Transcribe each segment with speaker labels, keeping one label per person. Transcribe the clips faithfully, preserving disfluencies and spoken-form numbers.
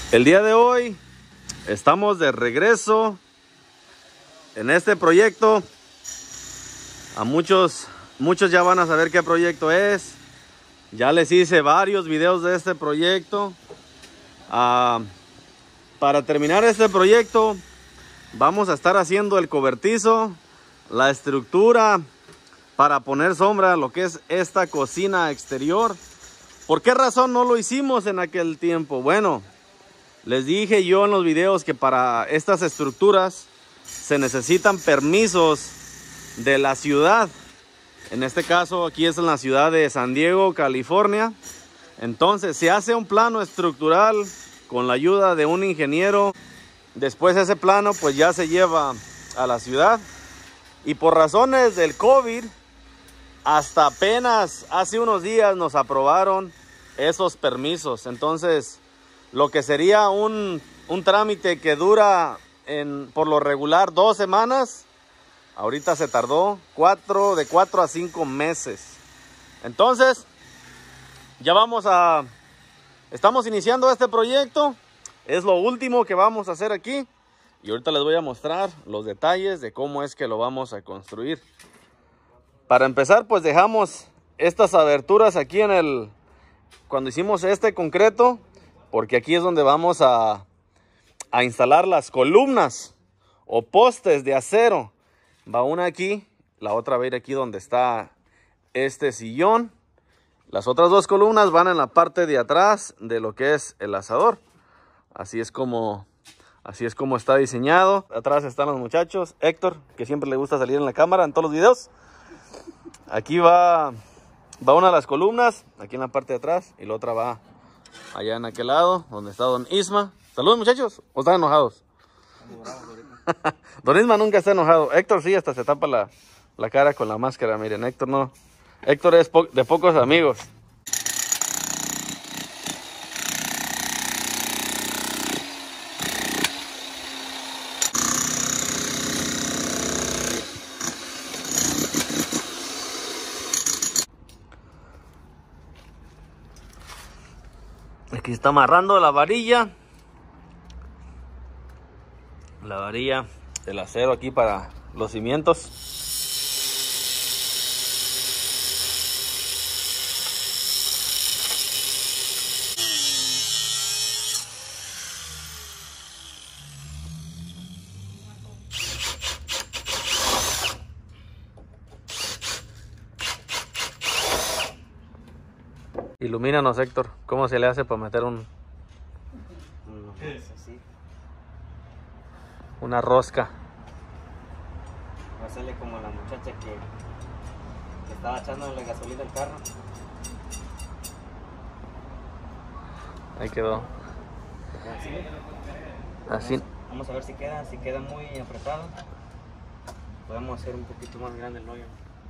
Speaker 1: El día de hoy estamos de regreso en este proyecto. A muchos, muchos ya van a saber qué proyecto es. Ya les hice varios videos de este proyecto. Uh, para terminar este proyecto vamos a estar haciendo el cobertizo, la estructura para poner sombra a lo que es esta cocina exterior. ¿Por qué razón no lo hicimos en aquel tiempo? Bueno, les dije yo en los videos que para estas estructuras se necesitan permisos de la ciudad. En este caso aquí es en la ciudad de San Diego, California. Entonces se hace un plano estructural con la ayuda de un ingeniero. Después ese plano pues ya se lleva a la ciudad. Y por razones del COVID, hasta apenas hace unos días nos aprobaron esos permisos. Entonces lo que sería un, un trámite que dura en, por lo regular dos semanas, ahorita se tardó cuatro, de cuatro a cinco meses. Entonces ya vamos a, estamos iniciando este proyecto. Es lo último que vamos a hacer aquí. Y ahorita les voy a mostrar los detalles de cómo es que lo vamos a construir. Para empezar, pues dejamos estas aberturas aquí en el, cuando hicimos este concreto, porque aquí es donde vamos a, a instalar las columnas o postes de acero. Va una aquí, la otra va a ir aquí donde está este sillón. Las otras dos columnas van en la parte de atrás de lo que es el asador. Así es como, así es como está diseñado. Atrás están los muchachos. Héctor, que siempre le gusta salir en la cámara en todos los videos. Aquí va, va una de las columnas, aquí en la parte de atrás, y la otra va allá en aquel lado, donde está Don Isma. Saludos, muchachos, ¿o están enojados? Don Isma nunca está enojado. Héctor sí, hasta se tapa la, la cara con la máscara. Miren, Héctor no. Héctor es po de pocos amigos. Aquí está amarrando la varilla. La varilla del acero aquí para los cimientos. Ilumínanos, Héctor, ¿cómo se le hace para meter un... una rosca?
Speaker 2: Va a hacerle como la muchacha que, que estaba echando la gasolina al carro.
Speaker 1: Ahí quedó.
Speaker 2: Así.
Speaker 1: Así.
Speaker 2: Vamos, vamos a ver si queda, si queda muy apretado. Podemos hacer un poquito más grande el hoyo.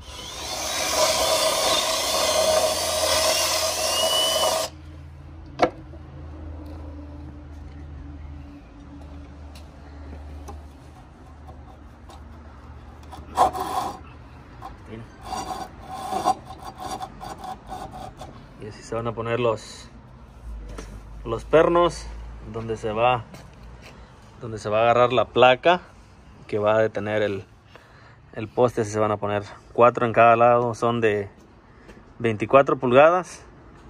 Speaker 1: Y así se van a poner los los pernos donde se va donde se va a agarrar la placa que va a detener el, el poste. Se van a poner cuatro en cada lado, son de veinticuatro pulgadas.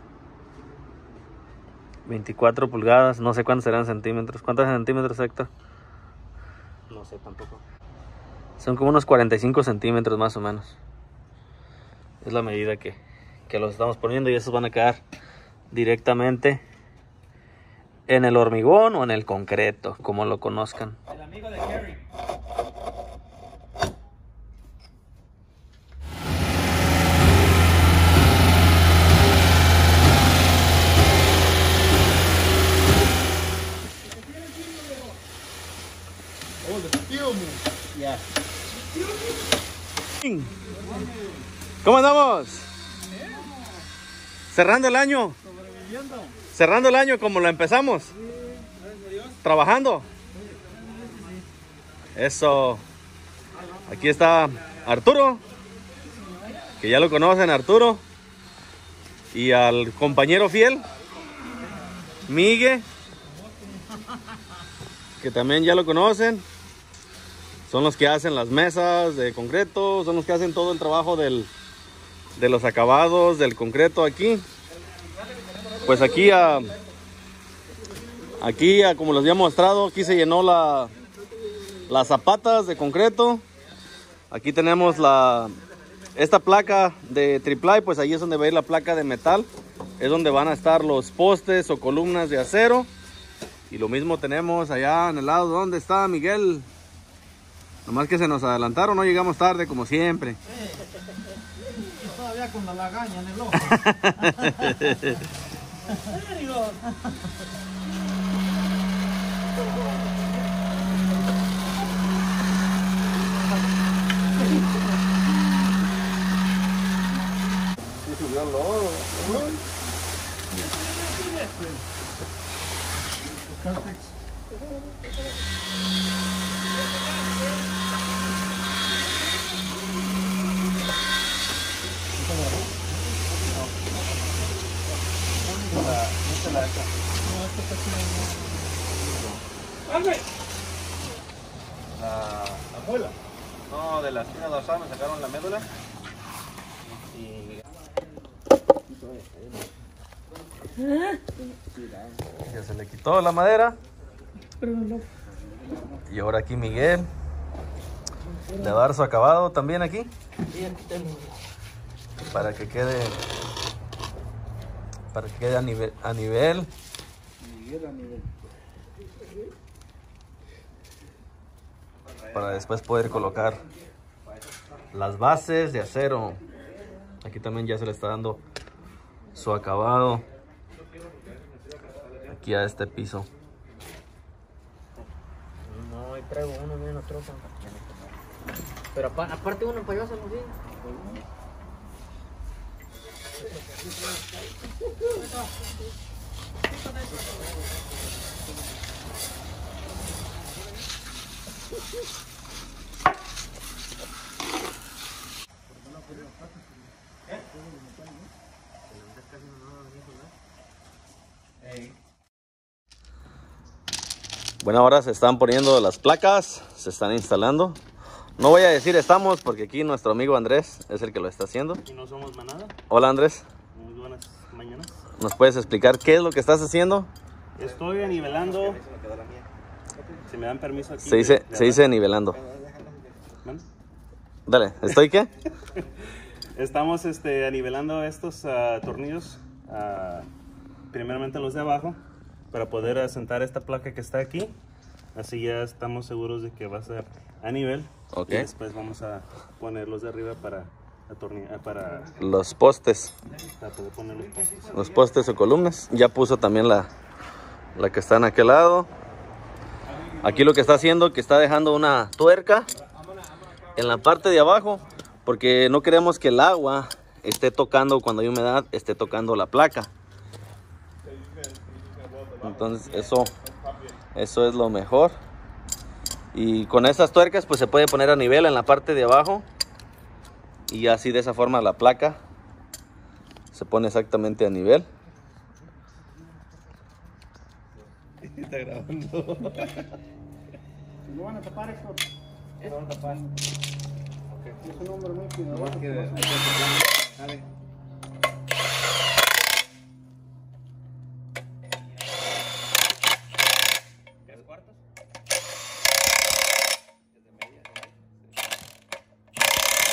Speaker 1: veinticuatro pulgadas, no sé cuántos serán centímetros. ¿Cuántos centímetros, Héctor?
Speaker 2: No sé tampoco.
Speaker 1: Son como unos cuarenta y cinco centímetros más o menos. Es la medida que, que los estamos poniendo, y esos van a quedar directamente en el hormigón o en el concreto, como lo conozcan.
Speaker 2: El amigo de Kerry.
Speaker 1: ¿Cómo andamos? Cerrando el año. Cerrando el año como lo empezamos. Trabajando. Eso. Aquí está Arturo, que ya lo conocen, Arturo. Y al compañero fiel, Miguel. que también ya lo conocen. Son los que hacen las mesas de concreto, son los que hacen todo el trabajo del, de los acabados del concreto aquí. Pues aquí, a, aquí a, como les había mostrado, aquí se llenó la, las zapatas de concreto. Aquí tenemos la, esta placa de triplay, pues ahí es donde va a ir la placa de metal. Es donde van a estar los postes o columnas de acero. Y lo mismo tenemos allá en el lado donde está Miguel. Nomás que se nos adelantaron, no llegamos tarde como siempre.
Speaker 3: Yo todavía con la lagaña en el ojo.
Speaker 1: Sí, subió el lodo.
Speaker 2: La, la muela. No, de la espina dorsal me sacaron la médula. Y...
Speaker 1: Ya se le quitó la madera. Y ahora aquí Miguel le va a dar su acabado también aquí. Para que quede para que quede a nivel a nivel. Para después poder colocar las bases de acero. Aquí también ya se le está dando su acabado aquí a este piso.
Speaker 2: No, ahí traigo uno en la troca. Pero apa- aparte uno para llevárselo bien.
Speaker 1: Bueno, ahora se están poniendo las placas, se están instalando. No voy a decir estamos porque aquí nuestro amigo Andrés es el que lo está haciendo.
Speaker 4: Y no somos manada.
Speaker 1: Hola Andrés,
Speaker 4: Muy buenas mañanas.
Speaker 1: ¿nos puedes explicar qué es lo que estás haciendo?
Speaker 4: Estoy anivelando. Si me dan permiso aquí.
Speaker 1: Se dice,
Speaker 4: de- de
Speaker 1: se dice nivelando.
Speaker 4: ¿Mande?
Speaker 1: Dale, ¿estoy qué?
Speaker 4: Estamos este, anivelando estos ah, tornillos, ah, primeramente los de abajo, para poder asentar esta placa que está aquí. Así ya estamos seguros de que va a ser a nivel.
Speaker 1: Ok.
Speaker 4: Y después vamos a poner los de arriba para, atornillar, para,
Speaker 1: Los postes,
Speaker 4: para poder poner los postes.
Speaker 1: los postes o columnas. Ya puso también la, la que está en aquel lado. Aquí lo que está haciendo, que está dejando una tuerca en la parte de abajo, porque no queremos que el agua esté tocando, cuando hay humedad, esté tocando la placa. Entonces eso, eso es lo mejor. Y con estas tuercas pues se puede poner a nivel en la parte de abajo. Y así de esa forma la placa se pone exactamente a nivel.
Speaker 4: Está grabando.
Speaker 3: ¿No van a tapar esto?
Speaker 2: Eso va a tapar.
Speaker 3: Es un hombre muy
Speaker 2: No
Speaker 3: cuidadoso.
Speaker 2: más que de- Dale. ¿Tres cuartos? Desde media, sí.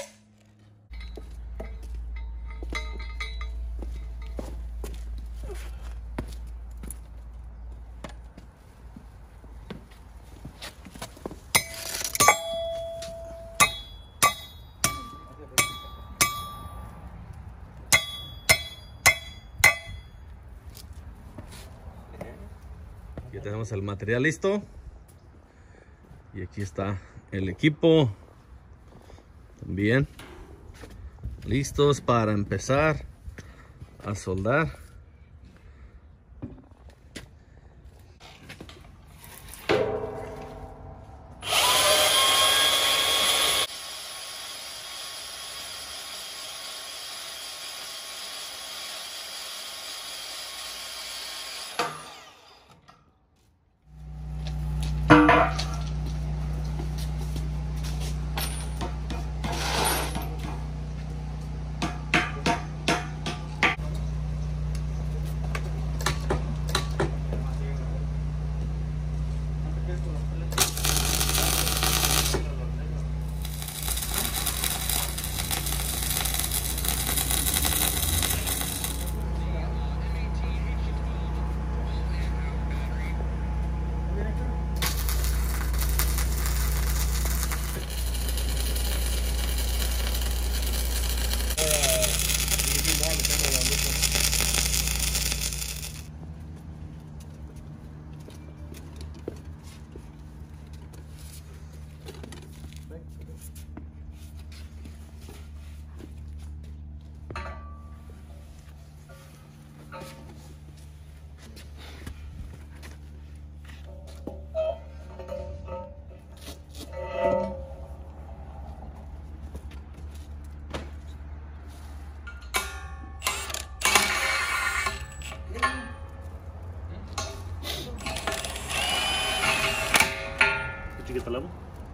Speaker 1: Ya tenemos el material listo. Y aquí está el equipo. También listos para empezar a soldar.
Speaker 4: Did you get the level?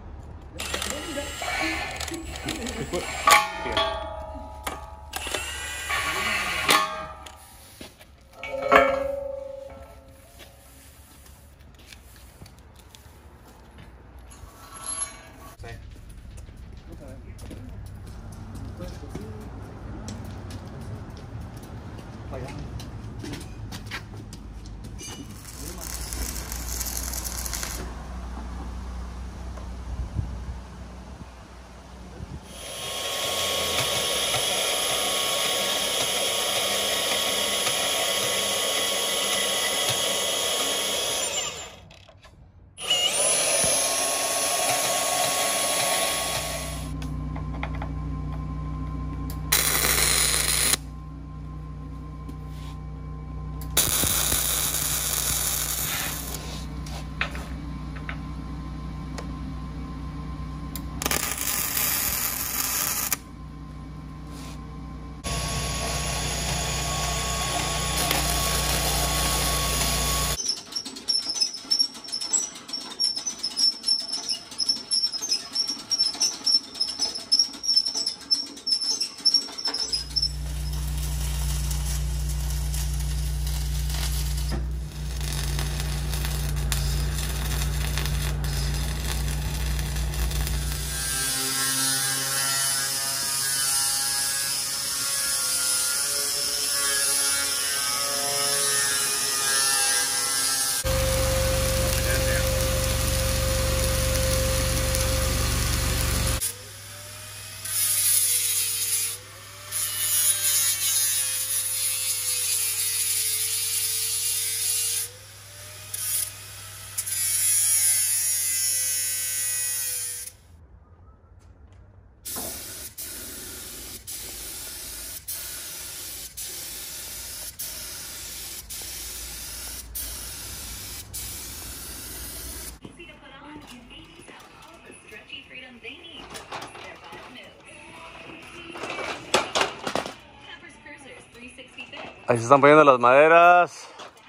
Speaker 1: Ahí se están poniendo las maderas.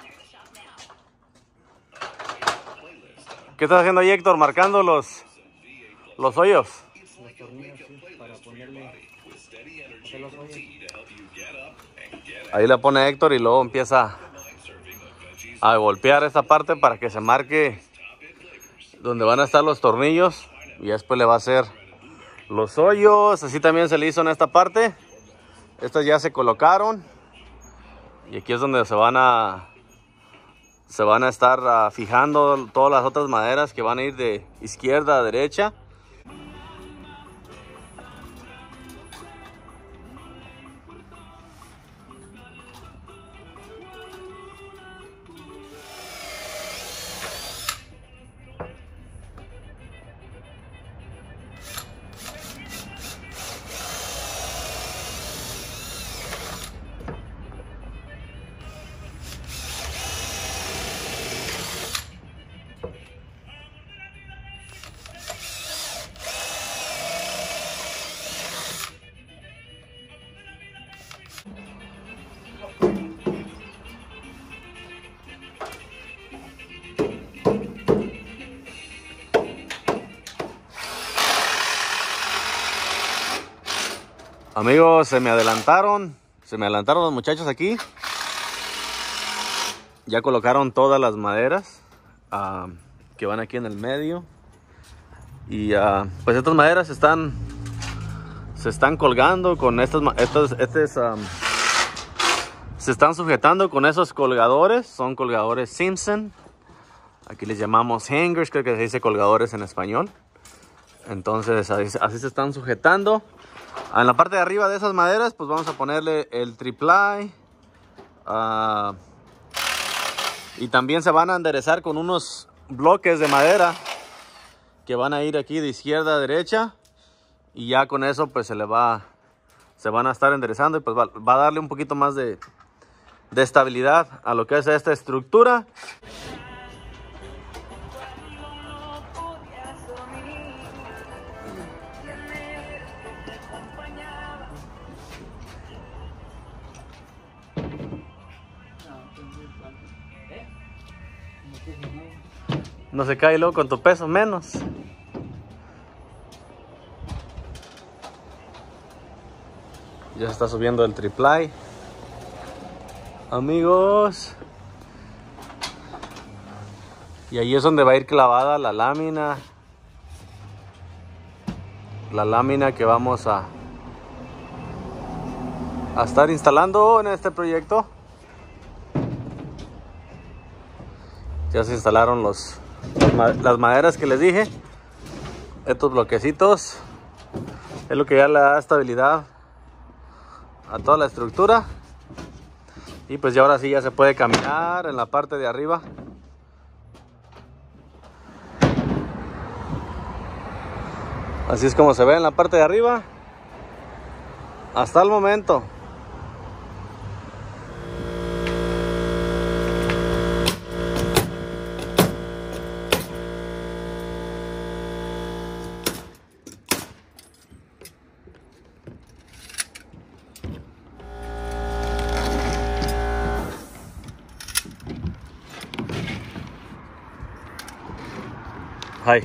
Speaker 1: ¿Qué estás haciendo ahí, Héctor? Marcando los, los hoyos.
Speaker 2: Los tornillos, sí, para ponerle hacer los hoyos.
Speaker 1: Ahí la pone Héctor y luego empieza a golpear esta parte para que se marque donde van a estar los tornillos. Y después le va a hacer los hoyos. Así también se le hizo en esta parte. Estas ya se colocaron. Y aquí es donde se van a se van a estar uh, fijando todas las otras maderas que van a ir de izquierda a derecha. Amigos, se me adelantaron, se me adelantaron los muchachos aquí. Ya colocaron todas las maderas uh, que van aquí en el medio. Y uh, pues estas maderas están, se están colgando con estas, estas, estas um, se están sujetando con esos colgadores. Son colgadores Simpson. Aquí les llamamos hangers, creo que se dice colgadores en español. Entonces así, así se están sujetando. En la parte de arriba de esas maderas pues vamos a ponerle el triply. Uh, y también se van a enderezar con unos bloques de madera que van a ir aquí de izquierda a derecha. Y ya con eso pues se le va, se van a estar enderezando y pues va, va a darle un poquito más de, de estabilidad a lo que es esta estructura. No se cae luego con tu peso menos. Ya se está subiendo el triplay. Amigos. Y ahí es donde va a ir clavada la lámina. La lámina que vamos a, a estar instalando en este proyecto. Ya se instalaron los, las maderas que les dije. Estos bloquecitos es lo que ya le da estabilidad a toda la estructura. Y pues ya ahora sí ya se puede caminar en la parte de arriba. Así es como se ve en la parte de arriba hasta el momento. Hi.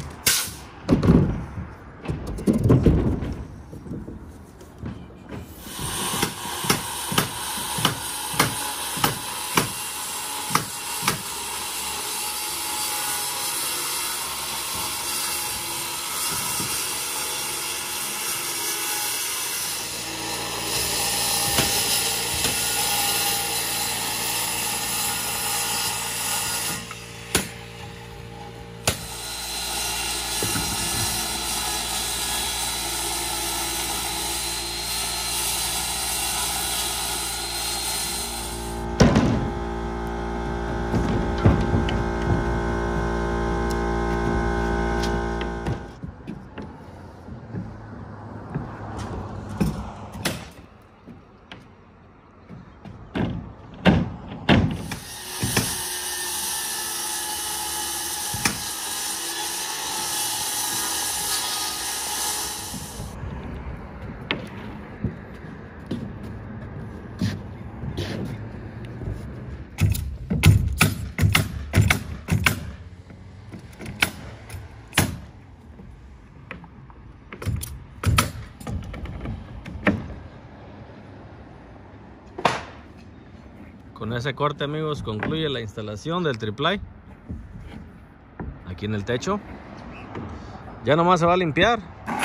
Speaker 1: Con ese corte, amigos, concluye la instalación del triplay aquí en el techo. Ya nomás se va a limpiar.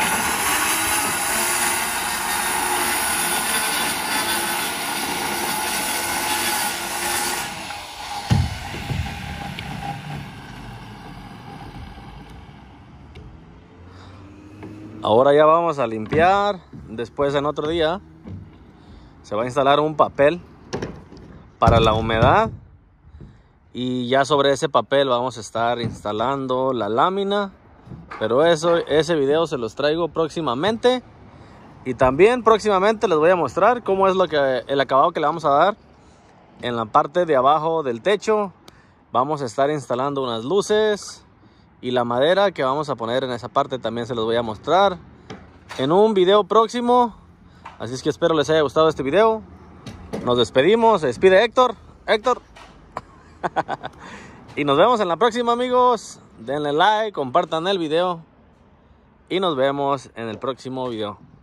Speaker 1: Ahora ya vamos a limpiar. Después, en otro día, se va a instalar un papel para la humedad, y ya sobre ese papel vamos a estar instalando la lámina. Pero eso, ese video se los traigo próximamente, y también próximamente les voy a mostrar cómo es lo que el acabado que le vamos a dar en la parte de abajo del techo. Vamos a estar instalando unas luces, y la madera que vamos a poner en esa parte también se los voy a mostrar en un video próximo. Así es que espero les haya gustado este video. Nos despedimos, se despide Héctor. Héctor. Y nos vemos en la próxima, amigos. Denle like, compartan el video. Y nos vemos en el próximo video.